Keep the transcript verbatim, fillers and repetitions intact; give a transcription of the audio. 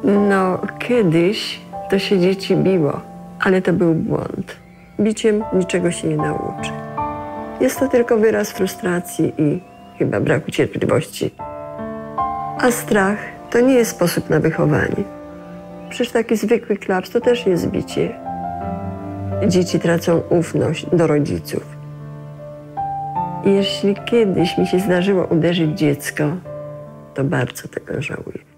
No, kiedyś to się dzieci biło, ale to był błąd. Biciem niczego się nie nauczy. Jest to tylko wyraz frustracji i chyba braku cierpliwości. A strach to nie jest sposób na wychowanie. Przecież taki zwykły klaps to też jest bicie. Dzieci tracą ufność do rodziców. Jeśli kiedyś mi się zdarzyło uderzyć dziecko, to bardzo tego żałuję.